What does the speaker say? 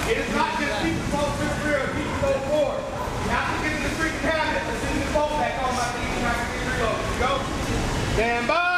It is not just keep the boat to the rear, keep the boat forward. You have to get to the freaking cabinet. Let's send the boat back on my feet. Go. Stand by.